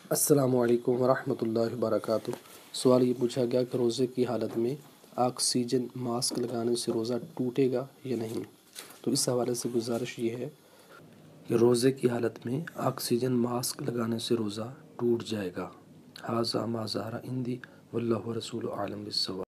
अस्सलामुअलैकुम वरहमतुल्लाहि वबरकातुहू। सवाल ये पूछा गया कि रोज़े की हालत में ऑक्सीजन मास्क लगाने से रोज़ा टूटेगा या नहीं। तो इस हवाले से गुजारिश ये है कि रोज़े की हालत में ऑक्सीजन मास्क लगाने से रोज़ा टूट जाएगा। हाज़ा मा ज़हरा इंदी वल्लाहु रसूलु आलम बिस्सवाब।